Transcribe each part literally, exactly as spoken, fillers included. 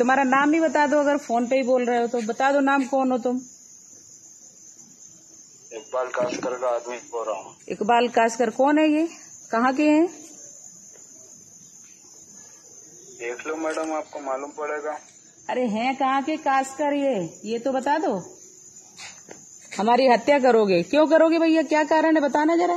तुम्हारा नाम भी बता दो, अगर फोन पे ही बोल रहे हो तो बता दो नाम, कौन हो तुम? इकबाल कासकर का आदमी बोल रहा हूँ। इकबाल कासकर कौन है ये, कहाँ के हैं? देख लो मैडम, आपको मालूम पड़ेगा। अरे हैं कहाँ के कासकर ये ये तो बता दो। हमारी हत्या करोगे? क्यों करोगे भैया, क्या कारण है बताना जरा,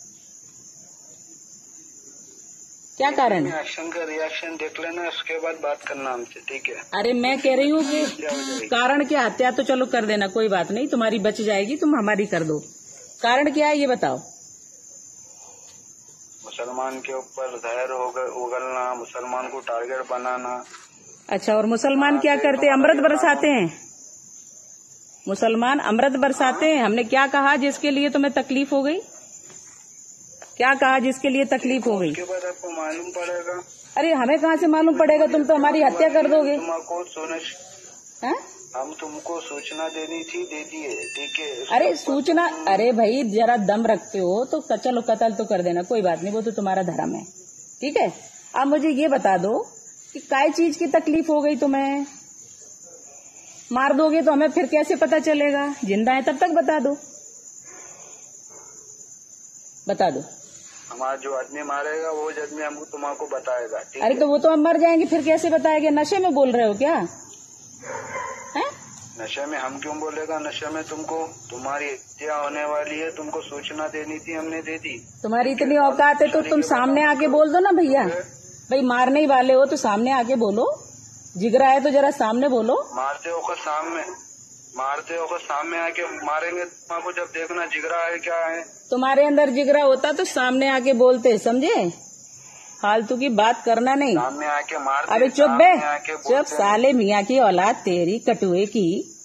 क्या कारण है? एक्शन का रिएक्शन देख लेना, उसके बाद बात करना हमसे, ठीक है? अरे मैं कह रही हूँ कि कारण क्या, हत्या तो चलो कर देना, कोई बात नहीं, तुम्हारी बच जाएगी, तुम हमारी कर दो। कारण क्या है ये बताओ। मुसलमान के ऊपर जहर उगलना, मुसलमान को टारगेट बनाना। अच्छा, और मुसलमान क्या करते हैं? अमृत बरसाते हैं। मुसलमान अमृत बरसाते हैं। हमने क्या कहा जिसके लिए तुम्हें तकलीफ हो गई? क्या कहा जिसके लिए तकलीफ हो गई? उसके बाद आपको मालूम पड़ेगा। अरे हमें कहाँ से मालूम पड़ेगा, तुम तो हमारी हत्या कर दोगे। तुमको है? हम तुमको सूचना देनी थी, दे दिए, ठीक है? अरे सूचना, अरे भाई जरा दम रखते हो तो चलो कत्ल तो कर देना, कोई बात नहीं, वो तो तुम्हारा धर्म है, ठीक है। अब मुझे ये बता दो कि काय चीज की तकलीफ हो गई तुम्हें? मार दोगे तो हमें फिर कैसे पता चलेगा? जिंदा है तब तक बता दो, बता दो। हमारा जो आदमी मारेगा वो आदमी हमको तुम्हारा बताएगा, ठीक अरे है? तो वो तो हम मर जाएंगे, फिर कैसे बताएंगे? नशे में बोल रहे हो क्या? है? नशे में हम क्यों बोलेगा? नशे में तुमको, तुम्हारी हत्या होने वाली है, तुमको सूचना देनी थी, हमने दे दी। तुम्हारी इतनी औकात है तो तुम सामने आके बोल दो ना भैया, भाई मारने ही वाले हो तो सामने आके बोलो, जिगरा है तो जरा सामने बोलो। मारते हो सामने, मारते हो सामने आके मारेंगे तुमको, जब देखना जिगरा है क्या है। तुम्हारे अंदर जिगरा होता तो सामने आके बोलते, समझे? फालतू की बात करना नहीं। सामने आके मारते। अबे चुप बे, चुप साले मियाँ की औलाद तेरी कटुए की।